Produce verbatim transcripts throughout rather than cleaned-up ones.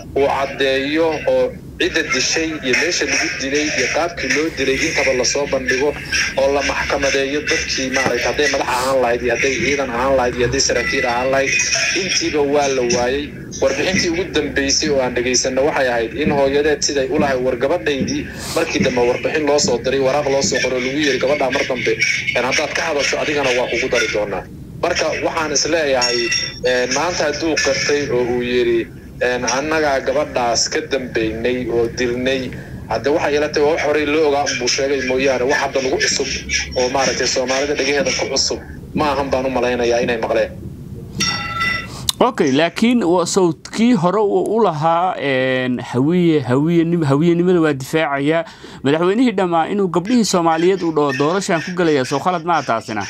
وعديو أو عدة الشيء يمشي اللي بدي يقاب كله دليل تبى الله صوبا بيجو الله محكمة ده يضبط ما رأيت هذا ملح عن لايد هذا إيران عن لايد هذا سرقير عن لايد أنتي بوال واي warbixintii ugu dambeysay oo aan dhageysano waxay ahayd in hooyadeed sida ay u lahay wargabadhaydii markii dambe warbixin loo soo diray waraaq loo soo qoro lagu yiri gabadha mar dambe in hadaad ka hadasho adigana waa kugu dari doonaa marka waxaan isleeyahay maanta haduu qartay oo uu yiri annaga gabadhaas ka dambeynay oo dilnay hadda waxa ila tahay wax hore loo ogaa buu sheegay mooyaane wax hadda lagu cusub oo maaragtay Soomaalida dhageheeda ku cusub ma ahan baan u maleynayaa inay maqleen اوكي لكن وصوتكي هرو ولها ان هويه هويه هويه نمده waa difaacaya madaxweynaha dhamaa inuu gabdhihii Soomaaliyeed u doorashaan ku galaya soo khalad ma taasina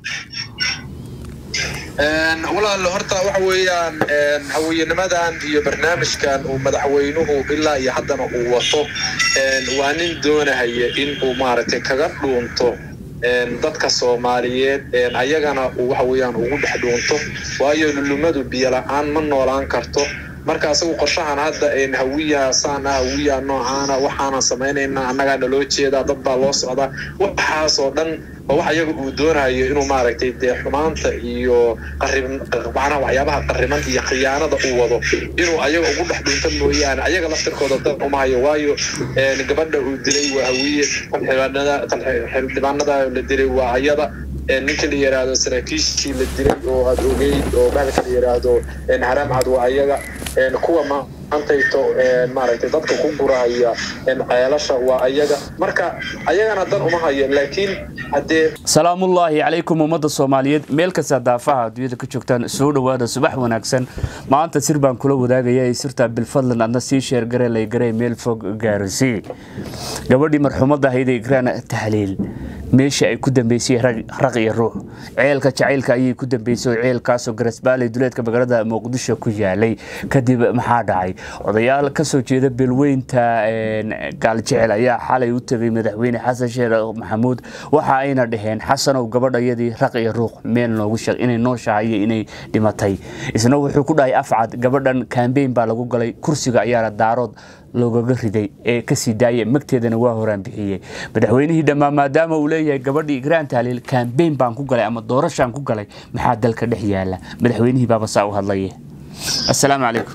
een walaal horta waxa weeyaan een hawiyanimadan iyo barnaamijkan uu madaxweynuhu ilaa iyo haddana uu wato een waa nin doonaya in uu maaragtay kaga dhuunto dadka Soomaaliyeed ee ayagana waxa weeyaan ugu dhaxdoonto waayo lulumadu biyo la'aan ma noolaan karto markaas uu qorshahan hadda in hawiya saana hawiya noocaana waxaana sameeynayna annaga loo jeeda dad baa loo socda waxaas oo dhan waxa ayagu uu doonayo inuu maaragtay de xumaanta iyo qarib macna waxyaabaha qariman iyo khiyaanada uu wado inuu ayaga ugu dhaxdoonto mooyaan ayaga laftirkooda dad uma hayo waayo ee gabadha uu dilay waa hawiye xilbanada xilbanada la dilay waa ayada ninka la yiraahdo saraakiishii la dilay oo aad ogeyd oo baalka la yiraahdo in haram cad waa ayaga in kuwa ma antayto maaragtay dadka ku guraya in ceelasha waa ayaga marka ayagana dan uma hayo laakiin hadee salaamullaahi calaykum ummadda Soomaaliyeed meel ka sadaafaha adduunyada ka joogtaan soo dhawaada subax wanaagsan maanta sir baan kula wadaagaya sirta bil fadlan adna si share garay lay garay meel fog gaarsi gabadhii marxumadda hayday Ikraan Tahliil meesha ay ku dambeysay raq iyo ruux ceelka jacaylka ayay ku dambeysay ceelkaas oo Garsbaale duleedka magaalada Muqdisho ku yaalay kadib maxaa dhacay odayaal ka soo jeeda bilweynta gaal jecel ayaa xalay u tagay madaxweyne Xasan Sheekh Maxamuud waxa ayna dhaheen Xasan oo gabadhayadii raq iyo ruux meel noogu sheeg inay noo shaahay inay dhimatay isna wuxuu ku dhahay afcad gabadhan campaign baa lagu galay kursiga ayaa daarood looga riday ee ka sii daayay magteedana waa horaan bixiyay madaxweynihii dhamaa maadaama uu leeyahay gabadhii Ikraan Tahliil campaign baan ku galay ama doorashaan ku galay maxaa dalka dhex yaala madaxweynihii baaba saa u hadlay assalaamu calaykum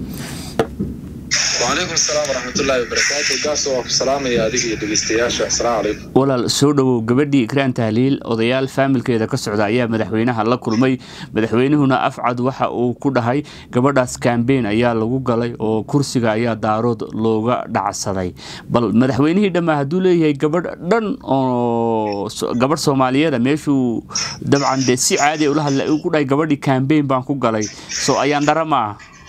وعليكم السلام ورحمة الله وبركاته قاسوا السلام يا أديك دقيستياشا السلام عليكم ولا سودو قبدي إكران تهليل أضيال فامل كذا كسر أيام مدحوينها الله كل مي مدحوينه هنا أفعد وح وكده هاي قبل كامبين أيام لو قالي أو كرسي أيام دارود لوجا دعسري بل مدحوينه دم هدولي هي قبل دن أو قبل سومالية ده ماشو طبعا ده سي عادي ولا هلا وكده قبل كامبين بانكو قالي سو أيام درما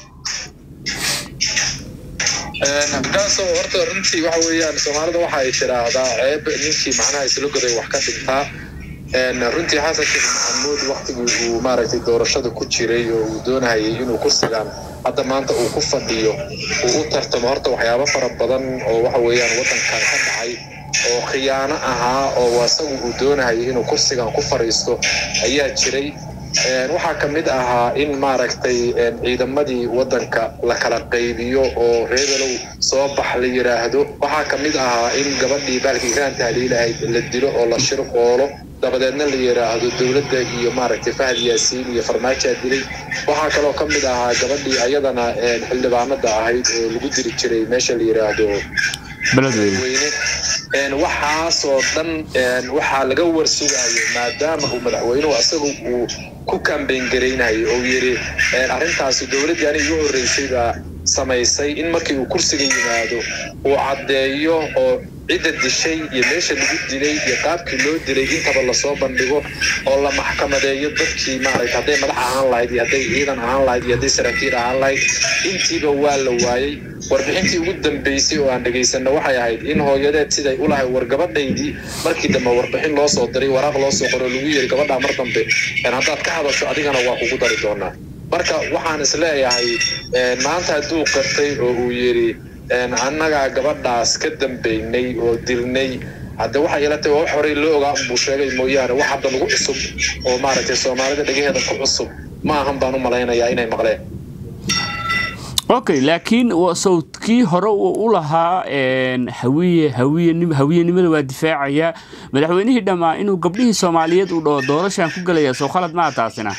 نقاس ورطة رنتي وحويان سومالدا waxa ay tiraahdaa ceeb ninkii macnaha isla goday wax ka dhintaa een runtii Xasan Sheekh Maxamuud waqtigii uu maaragtay doorashada ku jiray oo uu doonayay inuu kursigan hadda maanta uu ku fadhiyo uu u tartamo horta waxyaabo fara badan oo waxa weeyaan wadankan ka dhacay oo khiyaano ahaa oo wasagu uu doonayay inuu kursigan ku fariisto ayaa jiray waxa kamid ahaa in maaragtay ciidamadii wadanka la kala qaybiyo oo reebalow soo bax la yiraahdo waxa kamid ahaa in gabadhii baalkii Ikraan Tahliil ay la dilo oo la shirqoolo dabadeedna la yiraahdo dawladda iyo maaragtay Fahad Yaasiin iyo Farmaajo dilay waxa kale oo kamid ahaa gabadhii ayadana xildhibaanada ahayd oo lagu diri jiray meesha la yiraahdo beledweyne een waxa soo dhan een waxa laga warsugayo maadaama uu madaxweynuhu asagu uu ku campaign gareynayo oo yiri een arintaas dawladda ay ugu horeysay baa samaysay in markii uu kursiga yimaado oo cadeeyo oo cida dishay iyo meesha lagu dilay iyo qaabkii loo dilay intaba la soo bandhigo oo la maxkamadeeyo dadkii maaragtay haday madax ahaan lahayd iyo haday ciidan ahaan lahayd iyo haday saraakiil ahaan lahayd intiiba waa la waayay warbixintii ugu dambeysay oo aan dhageysano waxay ahayd in hooyadeed sida ay u lahay wargabadhaydii markii dambe warbixin loo soo diray waraaq loo soo qoro lagu yiri gabadha mar dambe in hadaad ka hadasho adigana waa kugu dari doonaa marka waxaan isleeyahay maanta haduu qartay oo uu yiri een annaga gabadhaas ka dambeynay oo dilnay hadda waxa ila tahay wax hore loo ogaa buu sheegay mooyaane wax hadda lagu cusub oo maaragtay Soomaalida dhageheeda ku cusub ma ahan baan u maleynayaa inay maqleen اوكي لكن وصوتكي هره u lahaa een hawiye hawiye hawiyenimada waa difaacaya madaxweynihii dhamaa inuu gabdhihii Soomaaliyeed u dhoo doorashan ku galaya soo khalad ma taasina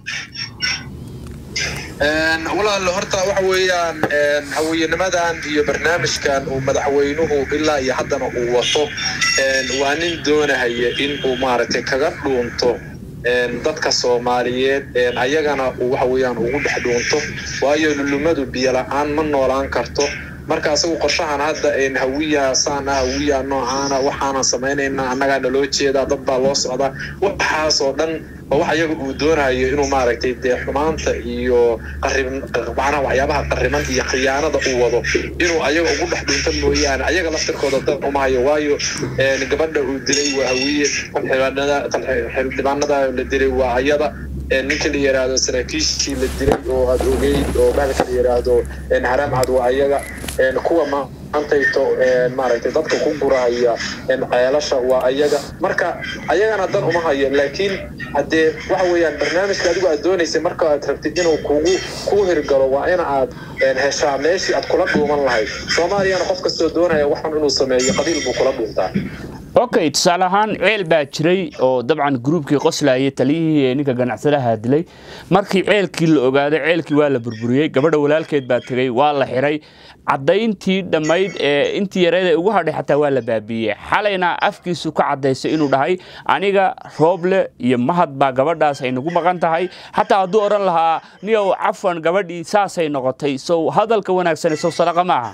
een walaal horta waxa weeyaan een hawiyenimadan iyo barnaamijkan uu madaxweynuhu ilaa iyo haddana uu wato een waa nin doonaya in uu maaragtay kaga dhuunto dadka Soomaaliyeed een ayagana waxa weeyaan ugu dhaxdoonto waayo lulumadu biyo la'aan ma noolaan karto marka asagu qorshahan hadda in hawiya saana hawiya noocaana waxaana sameeynayna annaga loo jeeda dad baa loo socda waxaas oo dhan waxa ayagu uu doonayo inuu maaragtay de xumaanta iyo qarib macna waxyaabaha qariman iyo khiyaanada uu wado inuu ayaga ugu dhaxdoonto mooyaan ayaga laftirkooda dad uma hayo waayo een gabadha uu dilay waa hawiye xilbanada xilbanada la dilay waa ayada ninka la yiraahdo saraakiishii la dilay oo aad ogeyd oo baalka la yiraahdo in haram cad waa ayaga een kuwa ma antayto een maaragtay dadka ku gurahaya in ceelasha waa ayaga marka ayagana dan uma hayo laakiin hadee waxa weeyaan barnaamijka adigu aad doonaysay marka aad rabtid inuu kugu ku hirgalo waa in aad een heshaa meeshii aad kula dhuuman lahayd Soomaaliyana qof kasta doonaya waxan inuu sameeyo qabiil buu kula dhuuntaa اوكي تصالحان عيل باجري او طبعا جروبكي قسلايه تلي ninka ganacsadaha dilay markii ceelkii la ogaaday ceelkii waa la burburiyay gabadha walaalkeed baa tagay waa la xiray cadayntii dhamayd ee intii yareed ugu hadhay xataa waa la baabiyay xalayna afkiisu ka cadaysay inuu dhahay aniga rooble iyo mahad baa gabadhaas ay nagu maqan tahay xataa haduu oran lahaa niyow cafan gabadhii saasay noqotay soo hadalka wanaagsan soo saraqa maaha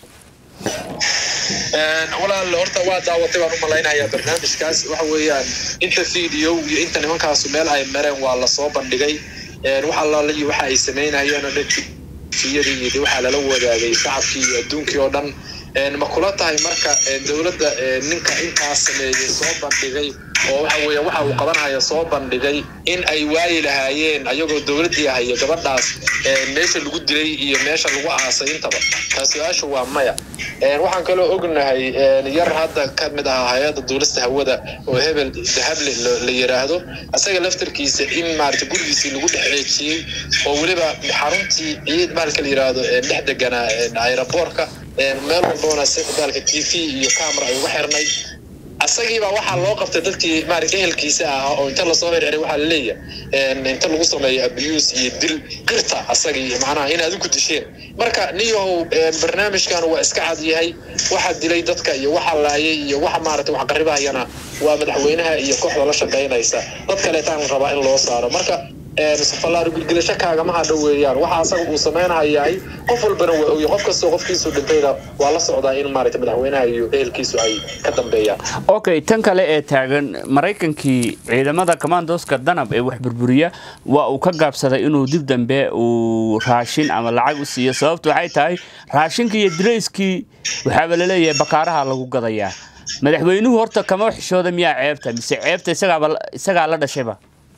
een wala horta waa daawatay baan u malaynayaa barnaamijkaas waxa weeyaan inta video iyo inta nimankaas meel ay mareen waa la soo bandhigay een waxa la leeyahay waxa ay sameynayaan dadkii waxa la wadaagay shacabkii adduunkii oo dhan een ma kula tahay marka dawladda ninka intaas sameeyay soo bandhigay oo waxa weeyaan waxa uu qabanayo soo bandhigay in ay waayay lahaayeen ayagoo dawladii ahayd gabadhaas ee meesha lagu dilay iyo meesha lagu aasay intaba taasiyashu waa maya een waxaan kale ognahay een yar hadda ka mid ah hay'adda dawladda hawada oo hebel dahable la yiraahdo asaga laftirkiisa in maarta gurigiisa lagu dhaxeeyay oo waliba xaruntii ciid maalka la yiraahdo ee dhexdegana aeroportka een meel walba sida T V iyo camera ay wax xirnay asagiiba waxa loo qabtay dadkii maarka ehelkiisa ah oo inta la soo weeraray waxa la leeyahay in inta lagu sameeyo abuse iyo dil qirta asagii macnaha in aad ku disheen marka niyow barnaamijkan waa iska cad yahay waxa dilay dadka iyo waxa laayay iyo waxa maartay wax qaribahayana waa madaxweynaha iyo kooxda la shaqeynaysa dad kale taan raba in loo saaro marka ee safalaar gulgilasha kaaga ma hadhoweeyaan waxa asagu uu sameeyay qof walbana waa qof kasta qofkiisu dhintayda waa la socdaa in maartay madaxweynaha iyo ehelkiisu ay ka dambeeyaan okay tan kale ee taagan Mareykankii ciidamada commandoska danab ee wax burburiya waa uu ka gaabsaday inuu dib dambe uu raashin ama lacag u siiyo sababtu waxay tahay raashinka iyo dreyskii waxa la leeyahay bakaaraha lagu gadayaa madaxweynuhu horta kama xishooda miyaa ceebta mise ceebta isaga isaga la dhashayba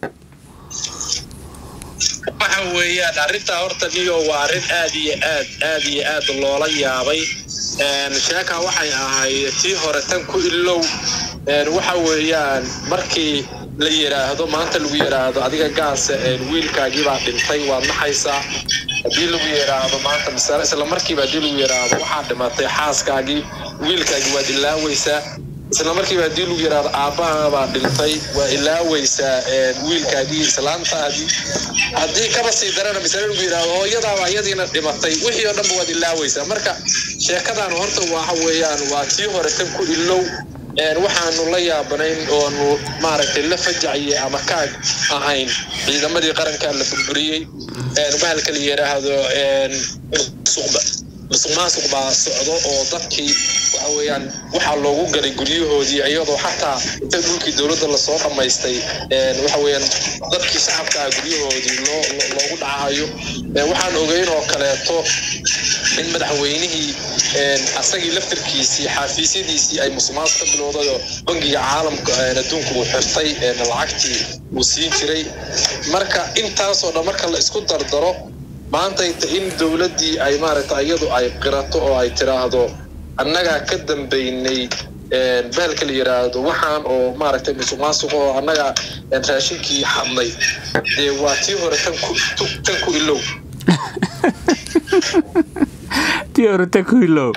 waxa weeyaan arinta horta niyo waa arin aad iyo aad aad iyo aad loola yaabay een sheeka waxay ahayd tii hore tan ku ilow een waxa weeyaan markii la yiraahdo maanta lagu yiraahdo adiga gaas ee wiilkaagii baa dhintay waa naxaysaa hadii lagu yiraahdo maanta misal isla markii baa lagu yiraahdo waxa dhimatay xaaskaagii wiilkaagii waa dilaawaysaa isla markii baa lagu yiraahdo aabaha baa dhintay waa ilaawaysaa ee wiilkaagii islaantaadii hadii kaba sii darana misal lagu yiraahdo hooyada waa iyadiina dhimatay wixii oo dhan waa dilaawaysaa marka sheekadan horta waxa weeyaan waa tii hore tan ku ilow een waxaanu la yaabanayn oo maaragtay la fajaciyay ama kaag ahayn ciidamadii qaranka la burburiyay een bahalka la yiraahdo een suuqba suuqmaasuq baa socdo oo dadkii waxa weeyaan waxa loogu galay guryahoodii iyadoo xataa inta dhulkii dawladda la soo dhamaystay een waxa weeyaan dadkii shacabka guryahoodii loo loogu dhacayo waxaan ogeyn oo kaleeto in madaxweynihii een asagii laftirkiisii xafiisyadiisii ay musuqmaas ka bilowday oo bangiga caalamka adduunka uu xirtay een lacagtii uu siin jiray marka intaas oo dhan marka la isku dardaro maanta in dawladii ay maaragtay iyadu ay qirato oo ay tiraahdo annaga ka dambeynay een bahalka la yiraahdo waxaan oo maaragtay musuqmaasuq oo annaga raashinkii xadnay ee waa tii hore tan ku tan ku ilow تيورتا كويلو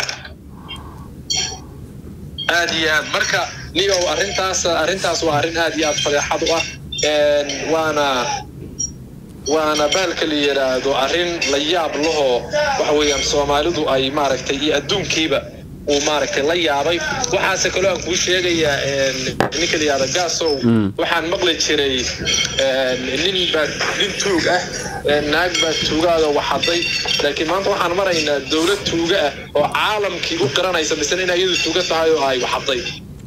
aadi aad marka niyo arintaas arintaas waa arin aad iyo aad fadeexad u ah een waana waana balka la yiraahdo arin la yaab laho waxa weeyaan Soomaalidu ay maaragtay iyo adduunkiiba oo maaragtay la yaabay waxaas kale aan ku sheegayaa een ninka la yiraahdo Gaasow waxaan maqli jiray een nin baa nin tuug ah naag baa tuugada waxaday laakiin maanta waxaan maraynaa dawlad tuuga ah oo caalamkii u qaranaysa bisan in ayadu tuuga tahay oo ay waxaday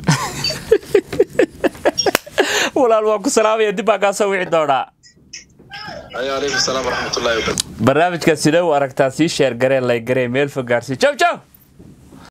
walaal waa ku salaamaya dib baa Gaasow wixii doona alaykum salaam wa rahmatullahi wa barakatuh barnaamijka sidoo aragtaa si share garee lay garee meel fog gaarsi ciao ciao